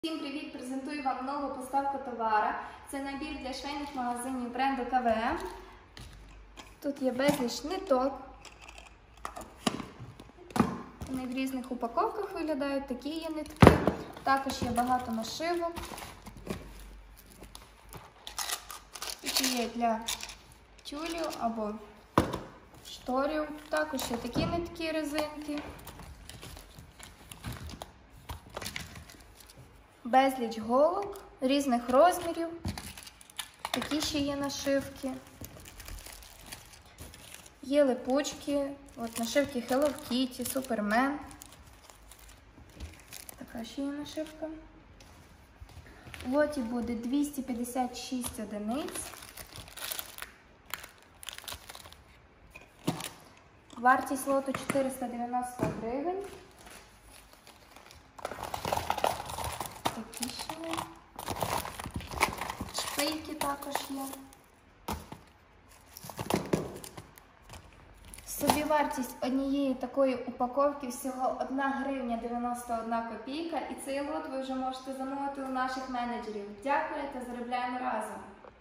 Всім привіт! Презентую вам нову поставку товара. Це набір для швейних магазинів бренду КВМ. Тут є безліч ниток. Вони в різних упаковках виглядають, такі є нитки. Також є багато нашивок. Тут є для тюлю або шторів. Також є такі нитки, резинки. Безліч голок різних розмірів. Такі ще є нашивки. Є липучки, от нашивки Hello Kitty, Superman. Така ще є нашивка. В лоті буде 256 одиниць. Вартість лоту 490 гривень. Такі ще є. Шпильки також є. Собівартість однієї такої упаковки всього 1 гривня 91 копійка. І цей лот ви вже можете замовити у наших менеджерів. Дякую та заробляємо разом!